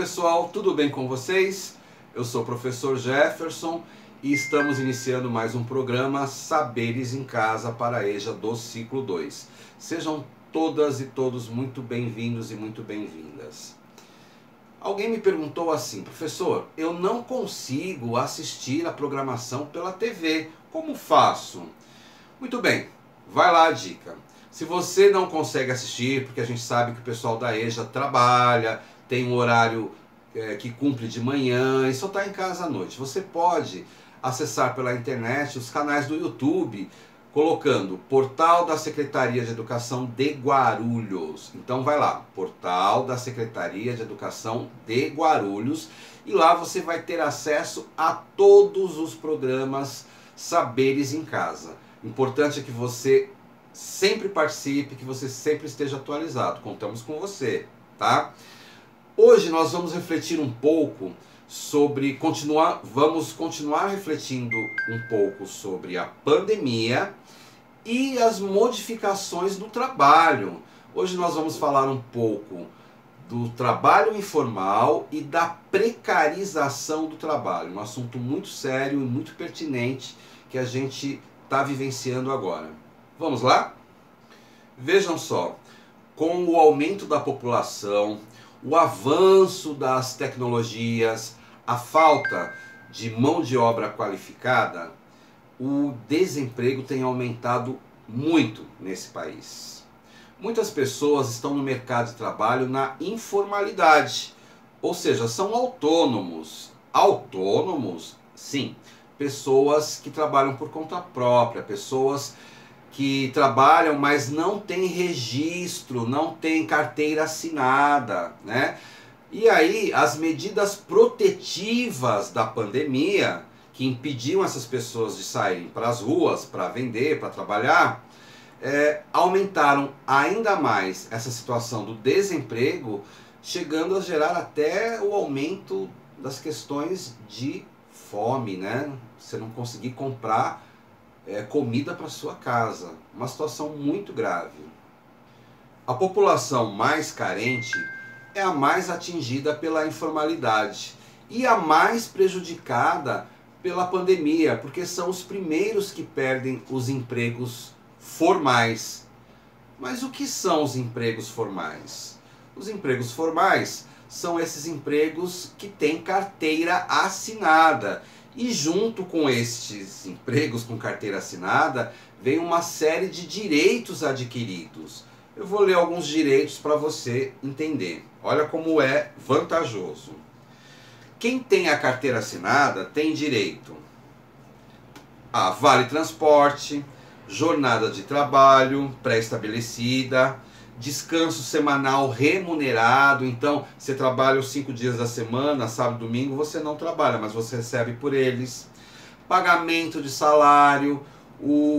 pessoal, tudo bem com vocês? Eu sou o professor Jefferson e estamos iniciando mais um programa Saberes em Casa para a EJA do ciclo 2. Sejam todas e todos muito bem-vindos e muito bem-vindas. Alguém me perguntou assim: professor, eu não consigo assistir a programação pela TV, como faço? Muito bem, vai lá a dica. Se você não consegue assistir, porque a gente sabe que o pessoal da EJA trabalha, tem um horário que cumpre de manhã e só está em casa à noite, você pode acessar pela internet os canais do YouTube, colocando Portal da Secretaria de Educação de Guarulhos. Então vai lá, Portal da Secretaria de Educação de Guarulhos, e lá você vai ter acesso a todos os programas Saberes em Casa. Importante é que você sempre participe, que você sempre esteja atualizado. Contamos com você, tá? Hoje nós vamos refletir um pouco sobre, vamos continuar refletindo um pouco sobre a pandemia e as modificações do trabalho. Hoje nós vamos falar um pouco do trabalho informal e da precarização do trabalho. Um assunto muito sério e muito pertinente que a gente está vivenciando agora. Vamos lá? Vejam só, com o aumento da população, o avanço das tecnologias, a falta de mão de obra qualificada, o desemprego tem aumentado muito nesse país. Muitas pessoas estão no mercado de trabalho na informalidade, ou seja, são autônomos. Autônomos, sim, pessoas que trabalham por conta própria, pessoas que trabalham, mas não tem registro, não tem carteira assinada, né? E aí, as medidas protetivas da pandemia, que impediam essas pessoas de saírem para as ruas, para vender, para trabalhar, aumentaram ainda mais essa situação do desemprego, chegando a gerar até o aumento das questões de fome, né? Você não conseguir comprar comida para sua casa, uma situação muito grave. A população mais carente é a mais atingida pela informalidade e a mais prejudicada pela pandemia, porque são os primeiros que perdem os empregos formais. Mas o que são os empregos formais? Os empregos formais são esses empregos que têm carteira assinada. E junto com estes empregos com carteira assinada, vem uma série de direitos adquiridos. Eu vou ler alguns direitos para você entender. Olha como é vantajoso. Quem tem a carteira assinada tem direito a vale transporte, jornada de trabalho pré-estabelecida, descanso semanal remunerado. Então, você trabalha os 5 dias da semana, sábado e domingo, você não trabalha, mas você recebe por eles. Pagamento de salário, o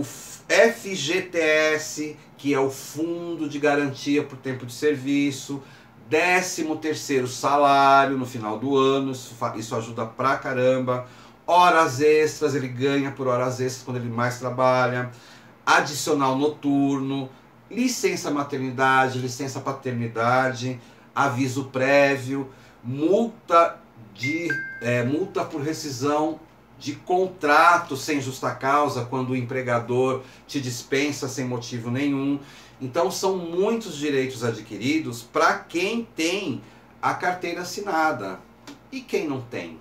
FGTS, que é o Fundo de Garantia por Tempo de Serviço, 13º salário no final do ano, isso ajuda pra caramba. Horas extras, ele ganha por horas extras quando ele mais trabalha. Adicional noturno, licença maternidade, licença paternidade, aviso prévio, multa por rescisão de contrato sem justa causa, quando o empregador te dispensa sem motivo nenhum. Então são muitos direitos adquiridos para quem tem a carteira assinada. E quem não tem?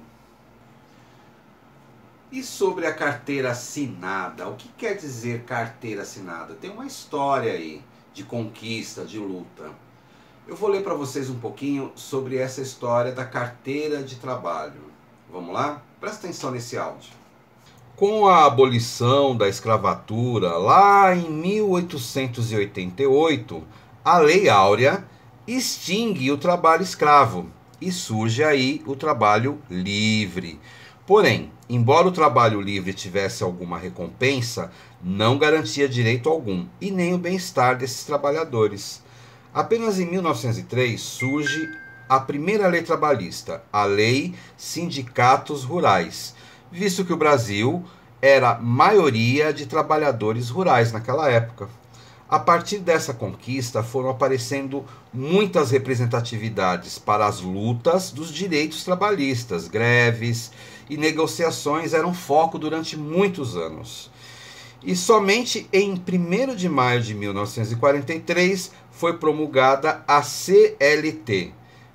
E sobre a carteira assinada, o que quer dizer carteira assinada? Tem uma história aí de conquista, de luta. Eu vou ler para vocês um pouquinho sobre essa história da carteira de trabalho. Vamos lá? Presta atenção nesse áudio. Com a abolição da escravatura, lá em 1888, a Lei Áurea extingue o trabalho escravo e surge aí o trabalho livre. Porém, embora o trabalho livre tivesse alguma recompensa, não garantia direito algum e nem o bem-estar desses trabalhadores. Apenas em 1903 surge a primeira lei trabalhista, a Lei Sindicatos Rurais, visto que o Brasil era maioria de trabalhadores rurais naquela época. A partir dessa conquista foram aparecendo muitas representatividades para as lutas dos direitos trabalhistas, greves e negociações eram foco durante muitos anos. E somente em 1º de maio de 1943 foi promulgada a CLT,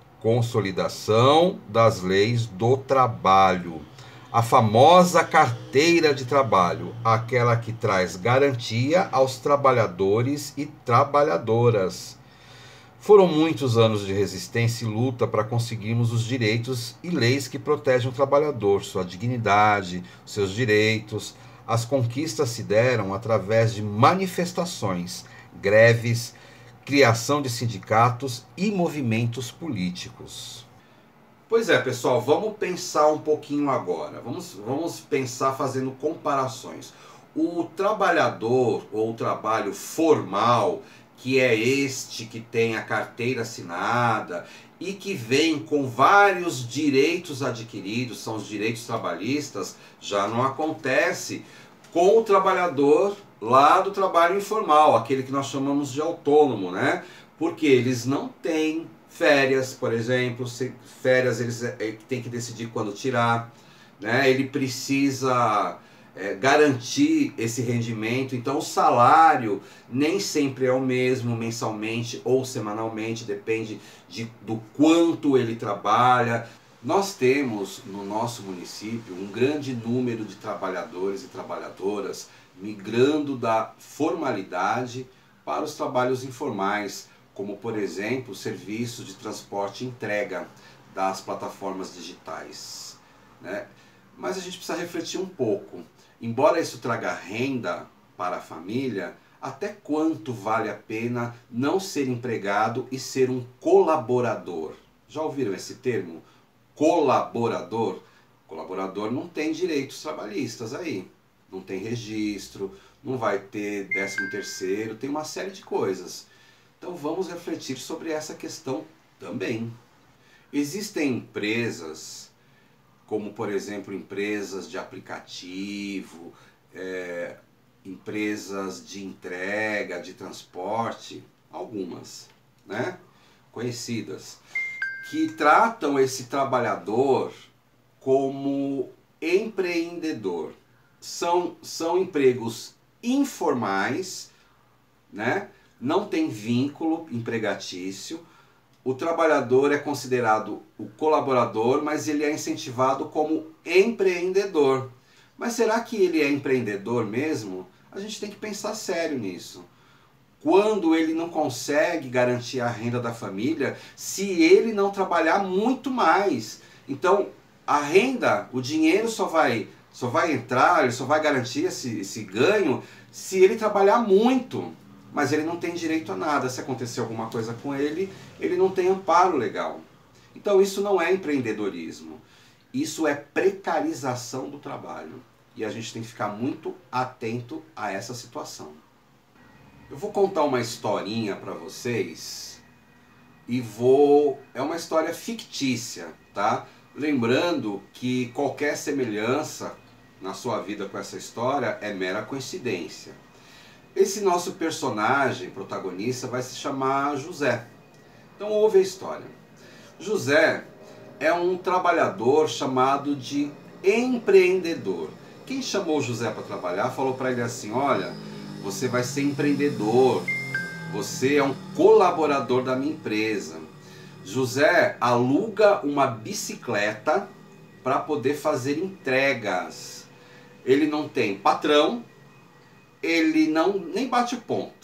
Consolidação das Leis do Trabalho, a famosa carteira de trabalho, aquela que traz garantia aos trabalhadores e trabalhadoras. Foram muitos anos de resistência e luta para conseguirmos os direitos e leis que protegem o trabalhador, sua dignidade, seus direitos. As conquistas se deram através de manifestações, greves, criação de sindicatos e movimentos políticos. Pois é, pessoal, vamos pensar um pouquinho agora. Vamos pensar fazendo comparações. O trabalhador ou o trabalho formal, que é este que tem a carteira assinada e que vem com vários direitos adquiridos, são os direitos trabalhistas, já não acontece com o trabalhador lá do trabalho informal, aquele que nós chamamos de autônomo, né? Porque eles não têm férias, por exemplo, férias eles têm que decidir quando tirar, né? Ele precisa garantir esse rendimento, então o salário nem sempre é o mesmo mensalmente ou semanalmente, depende do quanto ele trabalha. Nós temos no nosso município um grande número de trabalhadores e trabalhadoras migrando da formalidade para os trabalhos informais, como por exemplo o serviço de transporte e entrega das plataformas digitais, né? Mas a gente precisa refletir um pouco. Embora isso traga renda para a família, até quanto vale a pena não ser empregado e ser um colaborador? Já ouviram esse termo? Colaborador? Colaborador não tem direitos trabalhistas aí. Não tem registro, não vai ter 13º, tem uma série de coisas. Então vamos refletir sobre essa questão também. Existem empresas, como por exemplo empresas de aplicativo, empresas de entrega, de transporte, algumas, né, conhecidas, que tratam esse trabalhador como empreendedor. São empregos informais, né? Não tem vínculo empregatício. O trabalhador é considerado o colaborador, mas ele é incentivado como empreendedor. Mas será que ele é empreendedor mesmo? A gente tem que pensar sério nisso. Quando ele não consegue garantir a renda da família, se ele não trabalhar muito mais. Então, a renda, o dinheiro só vai entrar, ele só vai garantir esse ganho se ele trabalhar muito. Mas ele não tem direito a nada. Se acontecer alguma coisa com ele, ele não tem amparo legal. Então isso não é empreendedorismo. Isso é precarização do trabalho. E a gente tem que ficar muito atento a essa situação. Eu vou contar uma historinha para vocês e é uma história fictícia, tá? Lembrando que qualquer semelhança na sua vida com essa história é mera coincidência. Esse nosso personagem protagonista vai se chamar José. Então ouve a história. José é um trabalhador chamado de empreendedor. Quem chamou José para trabalhar falou para ele assim: olha, você vai ser empreendedor, você é um colaborador da minha empresa. José aluga uma bicicleta para poder fazer entregas. Ele não tem patrão, ele nem bate ponto.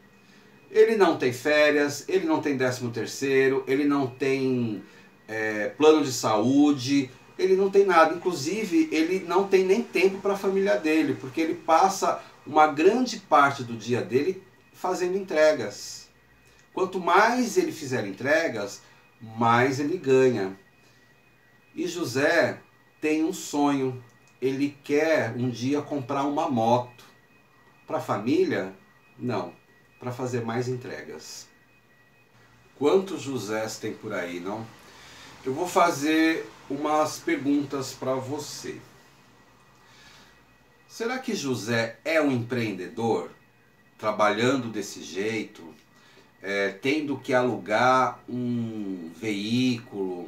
Ele não tem férias, ele não tem 13º, ele não tem plano de saúde, ele não tem nada. Inclusive, ele não tem nem tempo para a família dele, porque ele passa uma grande parte do dia dele fazendo entregas. Quanto mais ele fizer entregas, mais ele ganha. E José tem um sonho. Ele quer um dia comprar uma moto. Para a família? Não. Para fazer mais entregas. Quantos Josés tem por aí, não? Eu vou fazer umas perguntas para você. Será que José é um empreendedor? trabalhando desse jeito, tendo que alugar um veículo,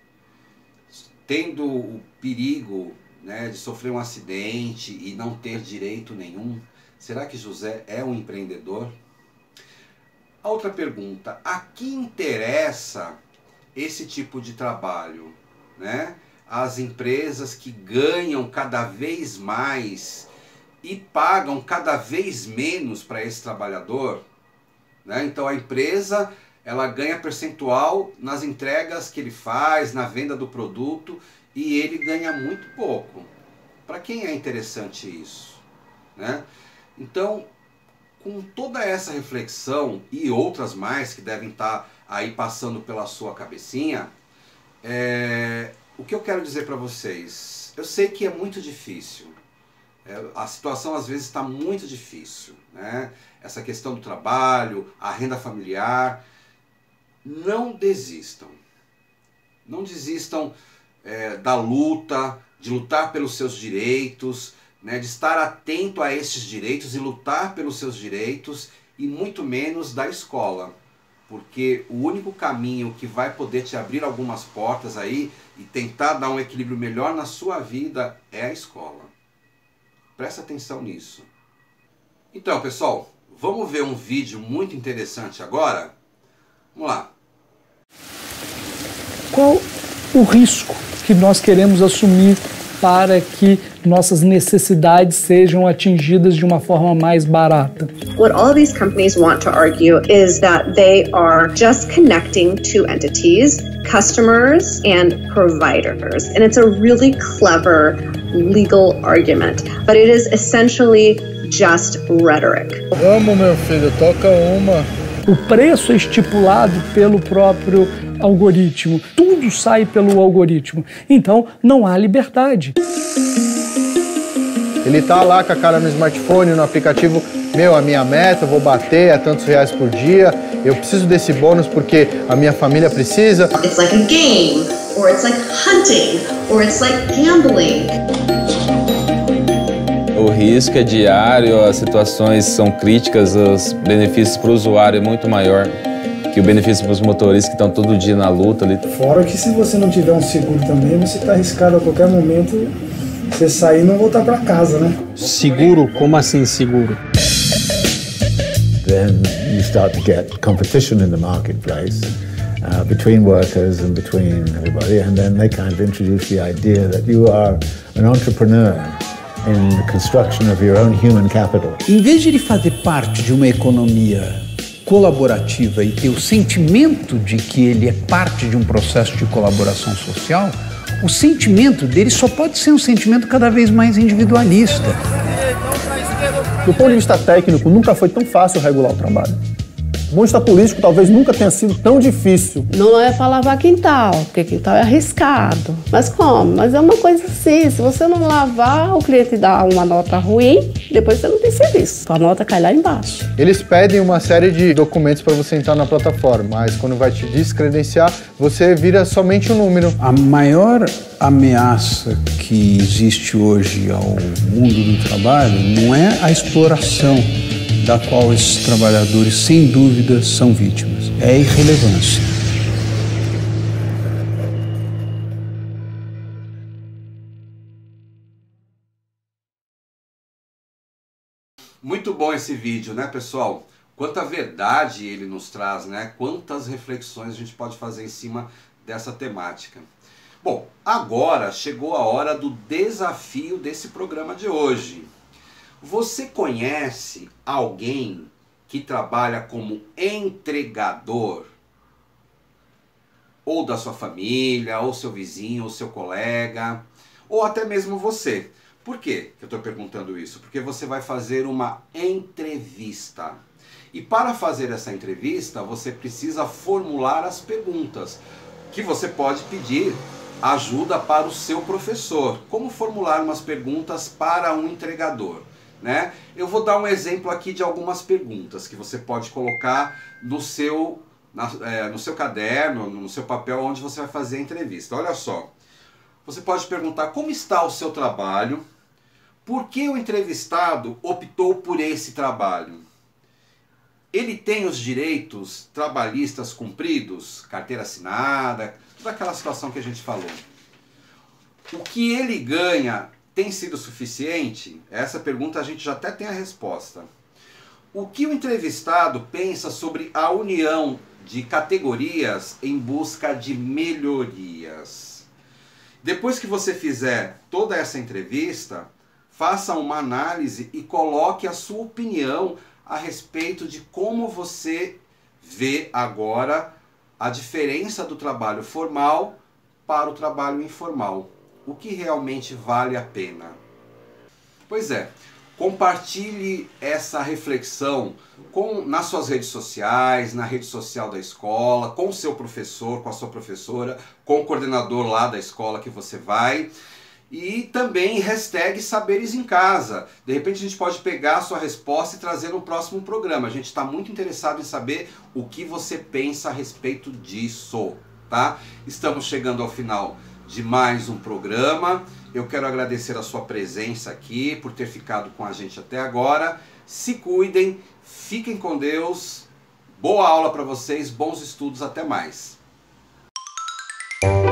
tendo o perigo, né, de sofrer um acidente e não ter direito nenhum, será que José é um empreendedor? A outra pergunta, a que interessa esse tipo de trabalho, né? As empresas que ganham cada vez mais e pagam cada vez menos para esse trabalhador, né? Então a empresa, ela ganha percentual nas entregas que ele faz, na venda do produto, e ele ganha muito pouco. Para quem é interessante isso, né? Então, com toda essa reflexão e outras mais que devem estar aí passando pela sua cabecinha, o que eu quero dizer para vocês? Eu sei que é muito difícil. A situação às vezes está muito difícil, né? Essa questão do trabalho, a renda familiar. Não desistam. Não desistam da luta, de lutar pelos seus direitos, né? De estar atento a esses direitos e lutar pelos seus direitos, e muito menos da escola. Porque o único caminho que vai poder te abrir algumas portas aí e tentar dar um equilíbrio melhor na sua vida é a escola. Presta atenção nisso. Então, pessoal, vamos ver um vídeo muito interessante agora? Vamos lá. Qual o risco que nós queremos assumir para que nossas necessidades sejam atingidas de uma forma mais barata? What all of these companies want to argue is that they are just connecting two entities, customers and providers. And it's a really clever legal argument, but it is essentially just rhetoric. Vamos, meu filho, toca uma. O preço é estipulado pelo próprio algoritmo. Tudo sai pelo algoritmo. Então, não há liberdade. Ele tá lá com a cara no smartphone, no aplicativo. Meu, a minha meta, eu vou bater a tantos reais por dia. Eu preciso desse bônus porque a minha família precisa. It's like a game, or it's like hunting, or it's like gambling. O risco é diário, as situações são críticas, os benefícios para o usuário é muito maior que o benefício para os motoristas que estão todo dia na luta ali. Fora que se você não tiver um seguro também, você está arriscado a qualquer momento você sair e não voltar para casa, né? Seguro? Como assim seguro? Then you start to get competition in the marketplace between workers and between everybody, and then they kind of introduce the idea that you are an entrepreneur in the construction of your own human capital. Em vez de ele fazer parte de uma economia colaborativa e ter o sentimento de que ele é parte de um processo de colaboração social, o sentimento dele só pode ser um sentimento cada vez mais individualista. Do ponto de vista técnico, nunca foi tão fácil regular o trabalho. Do ponto de vista político, talvez nunca tenha sido tão difícil. Não é para lavar quintal, porque quintal é arriscado. Mas como? Mas é uma coisa assim, se você não lavar, o cliente dá uma nota ruim, depois você não tem serviço. A nota cai lá embaixo. Eles pedem uma série de documentos para você entrar na plataforma, mas quando vai te descredenciar, você vira somente um número. A maior ameaça que existe hoje ao mundo do trabalho não é a exploração da qual esses trabalhadores, sem dúvida, são vítimas. É a irrelevância. Muito bom esse vídeo, né, pessoal? Quanta verdade ele nos traz, né? Quantas reflexões a gente pode fazer em cima dessa temática. Bom, agora chegou a hora do desafio desse programa de hoje. Você conhece alguém que trabalha como entregador? Ou da sua família, ou seu vizinho, ou seu colega, ou até mesmo você. Por que eu estou perguntando isso? Porque você vai fazer uma entrevista. E para fazer essa entrevista, você precisa formular as perguntas, que você pode pedir ajuda para o seu professor. Como formular umas perguntas para um entregador? Né? Eu vou dar um exemplo aqui de algumas perguntas que você pode colocar no seu caderno, no seu papel onde você vai fazer a entrevista. Olha só, você pode perguntar como está o seu trabalho, por que o entrevistado optou por esse trabalho, ele tem os direitos trabalhistas cumpridos, carteira assinada, toda aquela situação que a gente falou. O que ele ganha tem sido suficiente? Essa pergunta a gente já até tem a resposta. O que o entrevistado pensa sobre a união de categorias em busca de melhorias? Depois que você fizer toda essa entrevista, faça uma análise e coloque a sua opinião a respeito de como você vê agora a diferença do trabalho formal para o trabalho informal. O que realmente vale a pena? Pois é, compartilhe essa reflexão nas suas redes sociais, na rede social da escola, com o seu professor, com a sua professora, com o coordenador lá da escola que você vai. E também hashtag Saberes em Casa. De repente a gente pode pegar a sua resposta e trazer no próximo programa. A gente está muito interessado em saber o que você pensa a respeito disso, tá? Estamos chegando ao final de mais um programa. Eu quero agradecer a sua presença aqui, por ter ficado com a gente até agora. Se cuidem, fiquem com Deus. Boa aula para vocês, bons estudos, até mais.